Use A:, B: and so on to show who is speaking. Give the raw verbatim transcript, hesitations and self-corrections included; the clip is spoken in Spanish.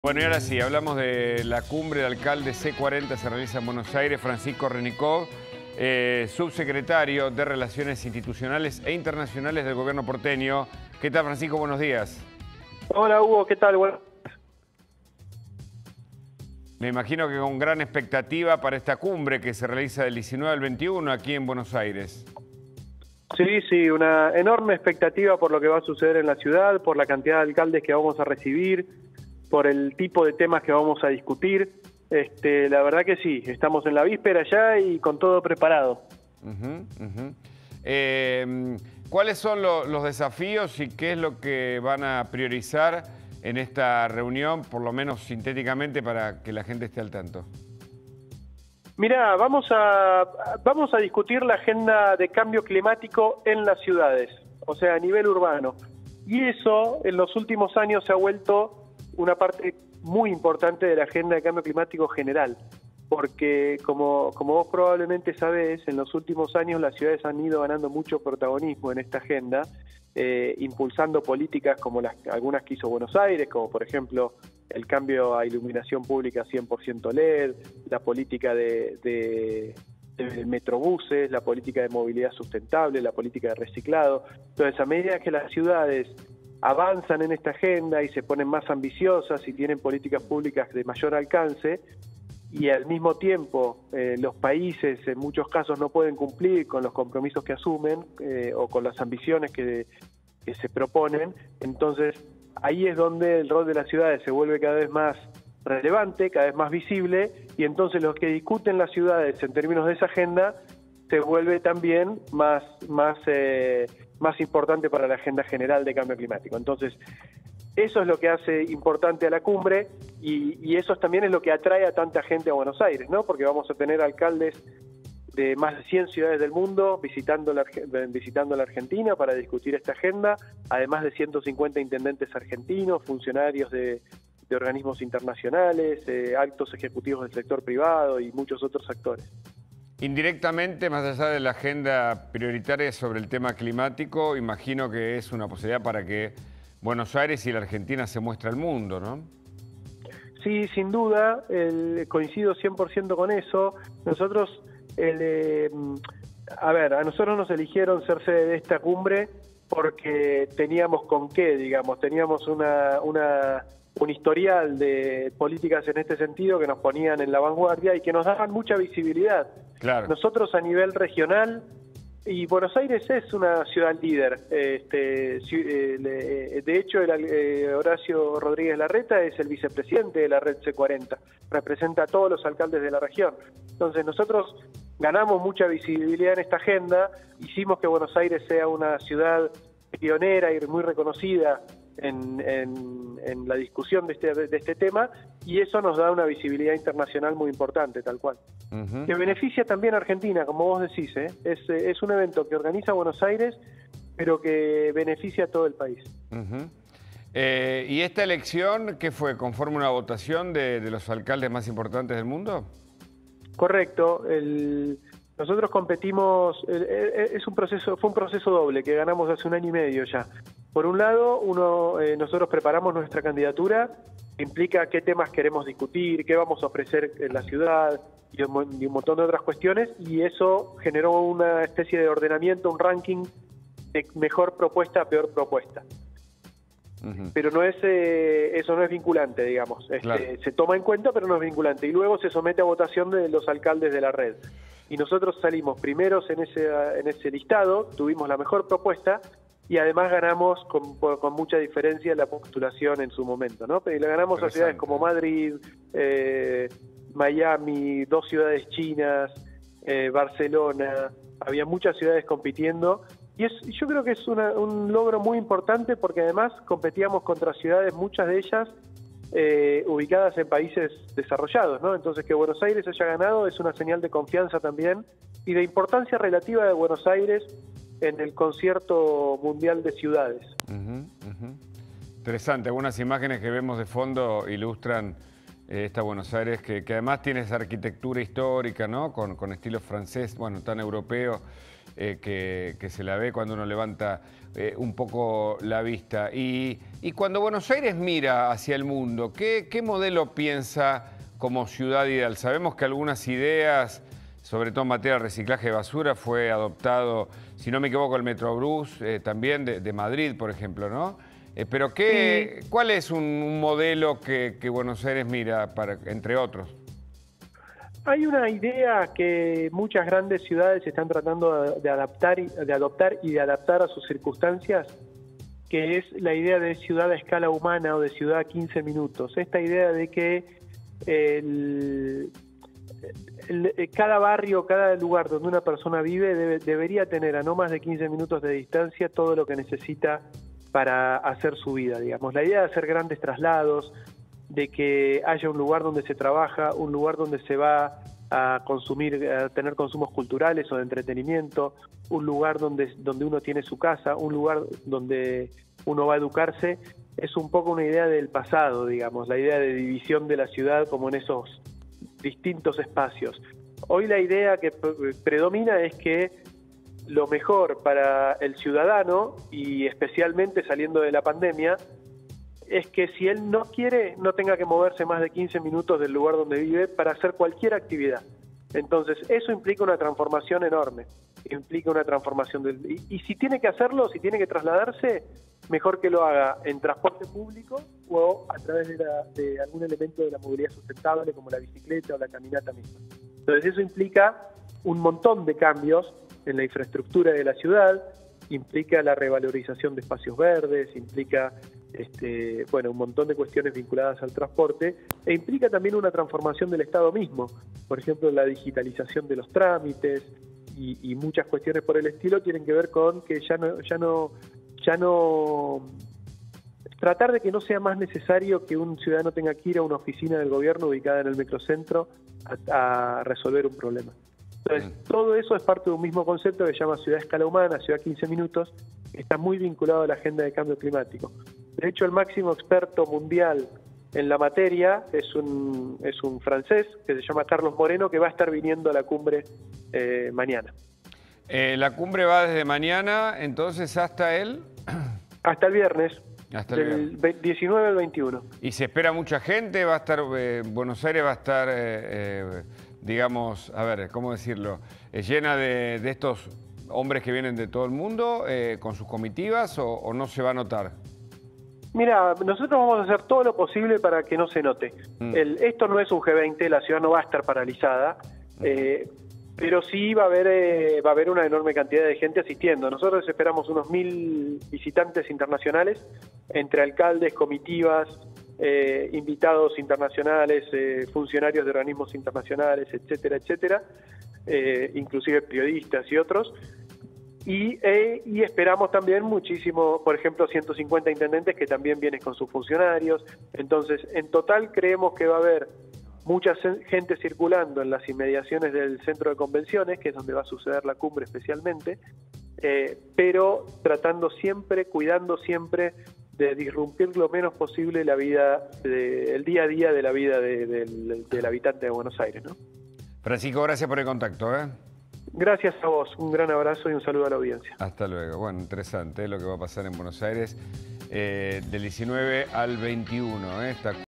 A: Bueno, y ahora sí, hablamos de la cumbre de alcaldes C cuarenta, se realiza en Buenos Aires. Francisco Renicov, eh, subsecretario de Relaciones Institucionales e Internacionales del Gobierno porteño. ¿Qué tal, Francisco? Buenos días.
B: Hola, Hugo, ¿qué tal? Bueno.
A: Me imagino que con gran expectativa para esta cumbre que se realiza del diecinueve al veintiuno aquí en Buenos Aires.
B: Sí, sí, una enorme expectativa por lo que va a suceder en la ciudad, por la cantidad de alcaldes que vamos a recibir, por el tipo de temas que vamos a discutir. Este, la verdad que sí, estamos en la víspera ya y con todo preparado.
A: Uh-huh, uh-huh. Eh, ¿Cuáles son lo, los desafíos y qué es lo que van a priorizar en esta reunión, por lo menos sintéticamente, para que la gente esté al tanto?
B: Mirá, vamos a, vamos a discutir la agenda de cambio climático en las ciudades, o sea, a nivel urbano. Y eso en los últimos años se ha vuelto una parte muy importante de la agenda de cambio climático general, porque como, como vos probablemente sabés, en los últimos años las ciudades han ido ganando mucho protagonismo en esta agenda, eh, impulsando políticas como las algunas que hizo Buenos Aires, como por ejemplo el cambio a iluminación pública cien por ciento L E D, la política de, de, de metrobuses, la política de movilidad sustentable, la política de reciclado. Entonces, a medida que las ciudades avanzan en esta agenda y se ponen más ambiciosas y tienen políticas públicas de mayor alcance, y al mismo tiempo eh, los países en muchos casos no pueden cumplir con los compromisos que asumen eh, o con las ambiciones que, que se proponen, entonces ahí es donde el rol de las ciudades se vuelve cada vez más relevante, cada vez más visible, y entonces lo que discuten las ciudades en términos de esa agenda se vuelve también más, más, eh, más importante para la agenda general de cambio climático. Entonces, eso es lo que hace importante a la cumbre y, y eso también es lo que atrae a tanta gente a Buenos Aires, ¿no? Porque vamos a tener alcaldes de más de cien ciudades del mundo visitando la, visitando la Argentina para discutir esta agenda, además de ciento cincuenta intendentes argentinos, funcionarios de, de organismos internacionales, eh, altos ejecutivos del sector privado y muchos otros actores.
A: Indirectamente, más allá de la agenda prioritaria sobre el tema climático, imagino que es una posibilidad para que Buenos Aires y la Argentina se muestre al mundo, ¿no?
B: Sí, sin duda, el, coincido cien por ciento con eso. Nosotros, el, eh, a ver, a nosotros nos eligieron ser sede de esta cumbre porque teníamos con qué, digamos, teníamos una, una, un historial de políticas en este sentido que nos ponían en la vanguardia y que nos daban mucha visibilidad.
A: Claro.
B: Nosotros a nivel regional, y Buenos Aires es una ciudad líder, este, de hecho el, eh, Horacio Rodríguez Larreta es el vicepresidente de la red C cuarenta, representa a todos los alcaldes de la región. Entonces nosotros ganamos mucha visibilidad en esta agenda, hicimos que Buenos Aires sea una ciudad pionera y muy reconocida en, en, en la discusión de este, de este tema, y eso nos da una visibilidad internacional muy importante, tal cual. Uh-huh. Que beneficia también a Argentina, como vos decís, ¿eh? es, es un evento que organiza Buenos Aires, pero que beneficia a todo el país.
A: Uh-huh. eh, ¿Y esta elección qué fue? ¿Conforme una votación de, de los alcaldes más importantes del mundo?
B: Correcto. El, nosotros competimos, el, es un proceso, fue un proceso doble que ganamos hace un año y medio ya. Por un lado, uno, eh, nosotros preparamos nuestra candidatura, que implica qué temas queremos discutir, qué vamos a ofrecer en la ciudad y un, y un montón de otras cuestiones, y eso generó una especie de ordenamiento, un ranking de mejor propuesta a peor propuesta. Uh-huh. Pero no es eh, eso no es vinculante, digamos. Este, claro. Se toma en cuenta, pero no es vinculante. Y luego se somete a votación de los alcaldes de la red. Y nosotros salimos primeros en ese, en ese listado, tuvimos la mejor propuesta, y además ganamos con, con mucha diferencia la postulación en su momento, ¿no? Y le ganamos a ciudades como Madrid, eh, Miami, dos ciudades chinas, eh, Barcelona, había muchas ciudades compitiendo, y es, yo creo que es una, un logro muy importante porque además competíamos contra ciudades, muchas de ellas eh, ubicadas en países desarrollados, ¿no? Entonces que Buenos Aires haya ganado es una señal de confianza también y de importancia relativa de Buenos Aires en el concierto mundial de ciudades.
A: Uh-huh, uh-huh. Interesante, algunas imágenes que vemos de fondo ilustran eh, esta Buenos Aires que, que además tiene esa arquitectura histórica, ¿no? Con, con estilo francés, bueno, tan europeo. eh, que, que se la ve cuando uno levanta eh, un poco la vista. Y, y cuando Buenos Aires mira hacia el mundo, ¿qué, qué modelo piensa como ciudad ideal? Sabemos que algunas ideas, sobre todo en materia de reciclaje de basura, fue adoptado, si no me equivoco, el Metrobús, eh, también de, de Madrid, por ejemplo, ¿no? Eh, pero ¿qué, sí. ¿cuál es un, un modelo que, que Buenos Aires mira, para, entre otros?
B: Hay una idea que muchas grandes ciudades están tratando de adaptar, y, de adoptar y de adaptar a sus circunstancias, que es la idea de ciudad a escala humana o de ciudad a quince minutos. Esta idea de que el, el, cada barrio, cada lugar donde una persona vive debe, debería tener a no más de quince minutos de distancia todo lo que necesita para hacer su vida, digamos. La idea de hacer grandes traslados, de que haya un lugar donde se trabaja, un lugar donde se va a consumir, a tener consumos culturales o de entretenimiento, un lugar donde, donde uno tiene su casa, un lugar donde uno va a educarse, es un poco una idea del pasado, digamos, la idea de división de la ciudad como en esos distintos espacios. Hoy la idea que predomina es que lo mejor para el ciudadano, y especialmente saliendo de la pandemia, es que si él no quiere, no tenga que moverse más de quince minutos del lugar donde vive para hacer cualquier actividad. Entonces, eso implica una transformación enorme, implica una transformación del... Y, y si tiene que hacerlo, si tiene que trasladarse, mejor que lo haga en transporte público o a través de, la, de algún elemento de la movilidad sustentable, como la bicicleta o la caminata misma. Entonces, eso implica un montón de cambios en la infraestructura de la ciudad, implica la revalorización de espacios verdes, implica este, bueno, un montón de cuestiones vinculadas al transporte, e implica también una transformación del Estado mismo, por ejemplo, la digitalización de los trámites y, y muchas cuestiones por el estilo tienen que ver con que ya no, ya no, ya no tratar de que no sea más necesario que un ciudadano tenga que ir a una oficina del gobierno ubicada en el microcentro a, a resolver un problema. Entonces, todo eso es parte de un mismo concepto que se llama ciudad a escala humana, ciudad a quince minutos, que está muy vinculado a la agenda de cambio climático. De hecho, el máximo experto mundial en la materia es un, es un francés que se llama Carlos Moreno, que va a estar viniendo a la cumbre eh, mañana.
A: Eh, ¿La cumbre va desde mañana, entonces, hasta el...?
B: Hasta el viernes.
A: Hasta el
B: del diecinueve al veintiuno.
A: ¿Y se espera mucha gente? ¿Va a estar, eh, Buenos Aires va a estar, eh, eh, digamos, a ver, ¿cómo decirlo? Eh, ¿Llena de, de estos hombres que vienen de todo el mundo eh, con sus comitivas o, o no se va a notar?
B: Mira, nosotros vamos a hacer todo lo posible para que no se note. Mm. El, esto no es un G veinte, la ciudad no va a estar paralizada, mm. eh, pero sí va a haber eh, va a haber una enorme cantidad de gente asistiendo. Nosotros esperamos unos mil visitantes internacionales, entre alcaldes, comitivas, eh, invitados internacionales, eh, funcionarios de organismos internacionales, etcétera, etcétera, eh, inclusive periodistas y otros. Y, eh, y esperamos también muchísimo, por ejemplo, ciento cincuenta intendentes que también vienen con sus funcionarios. Entonces, en total creemos que va a haber mucha gente circulando en las inmediaciones del centro de convenciones, que es donde va a suceder la cumbre especialmente, eh, pero tratando siempre, cuidando siempre de disrumpir lo menos posible la vida, de, el día a día de la vida de, de, del, del habitante de Buenos Aires, ¿no?
A: Francisco, gracias por el contacto, ¿eh?
B: Gracias a vos, un gran abrazo y un saludo a la audiencia.
A: Hasta luego. Bueno, interesante, ¿eh?, lo que va a pasar en Buenos Aires eh, del diecinueve al veintiuno. ¿eh? Esta